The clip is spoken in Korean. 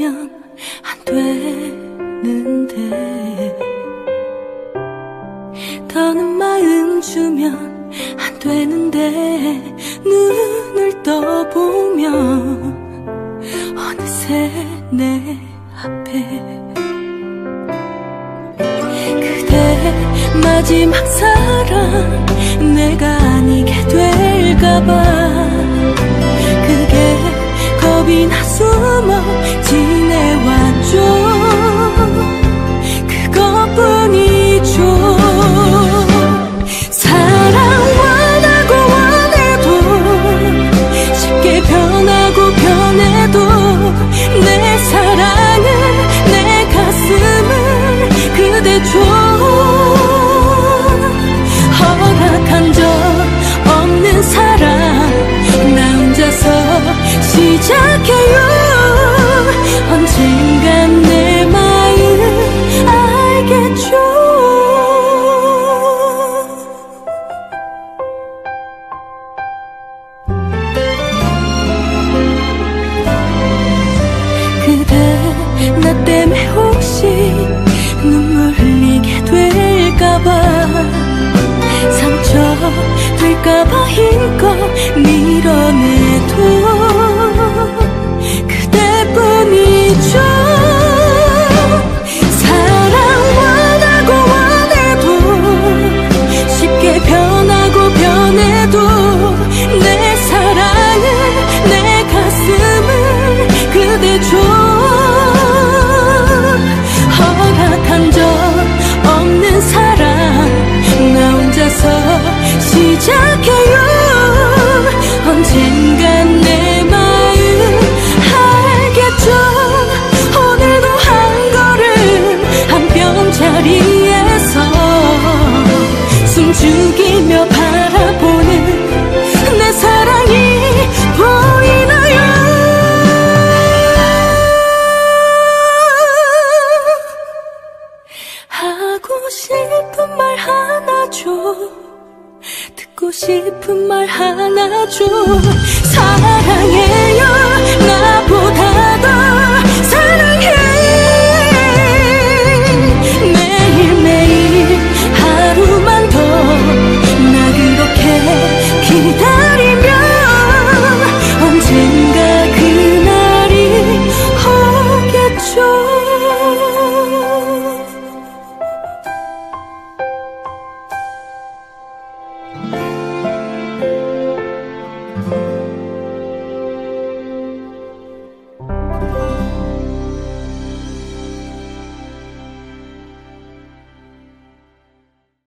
말하면 안 되는데, 더는 마음 주면 안 되는데, 눈을 떠보면 어느새 내 앞에 그대 마지막 사랑 내가 아니게 될까봐 그게 겁이 나 숨어 지내왔죠. 그것뿐이죠. 사랑 원하고 원해도 쉽게 변하고 변해도 내 사랑은 내 가슴을 그대 줘. 허락한 적 없는 사랑 나 혼자서 시작해요. 언젠간 내 마음 알겠죠. 그대 나 때문에 혹시 눈물 흘리게 될까봐 상처 될까봐 힘껏 밀어내도 그대뿐이죠. 사랑 원하고 원해도 쉽게 변하고 변해도 내 사랑은 내 가슴을 그대 줘. 허락한 적 없는 사랑 나 혼자서 시작해요. 언젠간 내 마음 알겠죠. 오늘도 한 걸음 한 뼘자리에서 숨죽이며 바라보는 내 사랑이 보이나요? 하고 싶은 말 하나 줘. 듣고 싶은 말 하나 줘. 사랑해요.